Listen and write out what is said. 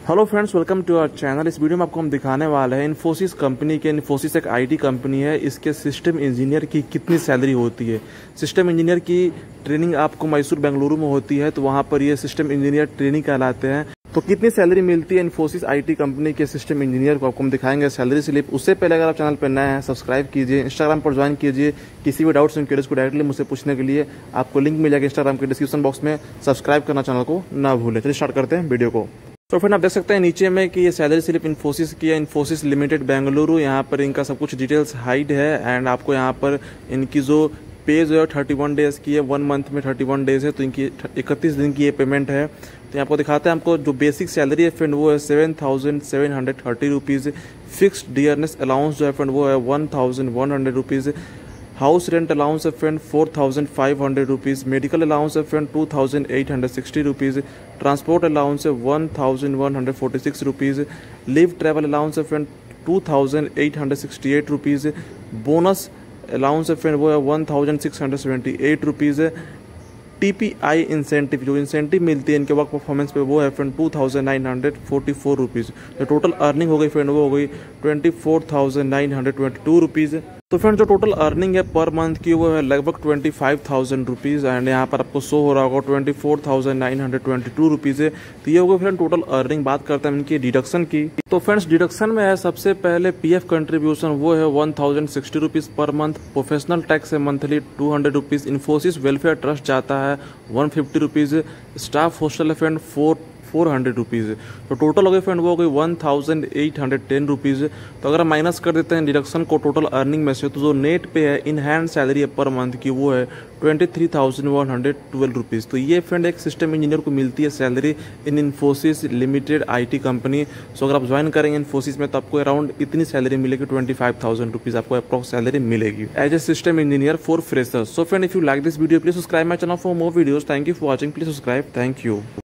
Hello friends, welcome to our channel. इस video में आपको हम दिखाने वाले हैं इन्फोसिस कंपनी के। इन्फोसिस एक आईटी कंपनी है, इसके सिस्टम इंजीनियर की कितनी सैलरी होती है। सिस्टम इंजीनियर की ट्रेनिंग आपको मैसूर बेंगलुरु में होती है, तो वहाँ पर ये सिस्टम इंजीनियर ट्रेनिंग कहलाते हैं। तो कितनी सैलरी मिलती है इन्फोसिस आईटी कंपनी के सिस्टम इंजीनियर को, आपको हम दिखाएंगे सैलरी स्लिप। उससे पहले अगर आप चैनल पर नए हैं, सब्सक्राइब कीजिए, इंस्टाग्राम पर ज्वाइन कीजिए। किसी भी डाउट्स इंक्वायरीज को डायरेक्टली मुझसे पूछने के लिए आपको लिंक मिल जाएगा इंस्टाग्राम के डिस्क्रिप्शन बॉक्स में। सब्सक्राइब करना चैनल को ना भूलें। चलिए स्टार्ट करते हैं वीडियो को। तो फिर आप देख सकते हैं नीचे में कि ये सैलरी स्लिप इन्फोसिस की है, इन्फोसिस लिमिटेड बेंगलुरु। यहाँ पर इनका सब कुछ डिटेल्स हाइड है एंड आपको यहाँ पर इनकी जो पे जो है 31 डेज की है, 1 मंथ में 31 डेज है, तो इनकी 31 दिन की ये पेमेंट है। तो आपको दिखाते हैं, आपको जो बेसिक सैलरी है फ्रेंड वो है 7,730 रुपीज़। फिक्स्ड डियरनेस अलाउंस जो है फ्रेंड वो है 1,100 रुपीज़। हाउस रेंट अलाउंस है फ्रेंड 4,500 रुपीज़। मेडिकल अलाउंस है फ्रेंड 2,860 रुपीज़। ट्रांसपोर्ट अलाउंस है 1,146 रुपीज़। लीव ट्रैवल अलाउंस है फ्रेंड 2,868 रुपीज़। बोनस अलाउंस है फ्रेंड वो है 1,678 रुपीज़। टीपीआई इंसेंटिव जो इंसेंटिव मिलती है इनके वर्क परफॉर्मेंस पे वो है फ्रेंड 2,944 रुपीज़। जो टोटल अर्निंग हो गई फ्रेंड वो हो गई 24,922 रुपीज़। तो फ्रेंड जो टोटल अर्निंग है पर मंथ की वो है लगभग 25,000 रुपीज़ एंड यहाँ पर आपको शो हो रहा होगा 24,922 रुपीज़ है। तो ये हो गई फ्रेंड टोटल अर्निंग। बात करते हैं इनकी डिडक्शन की। तो फ्रेंड्स डिडक्शन में है सबसे पहले पीएफ कंट्रीब्यूशन वो है 1,060 rupees per month. Professional tax है monthly 200 rupees. Infosys welfare trust जाता है 150 रुपीज़। स्टाफ हॉस्टल है फ्रेंड 400 रुपीज़। तो टोटल हो गई फ्रेंड वो हो गई 1,810 रुपीज़। तो अगर हम माइनस कर देते हैं डिडक्शन को टोटल अर्निंग में से, तो जो नेट पे है इन हैंड सैलरी है पर मंथ की वो है 23,112 रुपीज़। तो ये फ्रेंड एक सिस्टम इंजीनियर को मिलती है salary in Infosys limited IT company. So अगर आप ज्वाइन करेंगे इन्फोसिस में तो आपको अराउंड इतनी सैलरी मिलेगी, 25,000 रुपीज़ आपको अप्रॉक्स सैलरी मिलेगी as a system engineer for freshers. So friend if you like this video please subscribe my channel for more videos. Thank you for watching. Please subscribe. Thank you.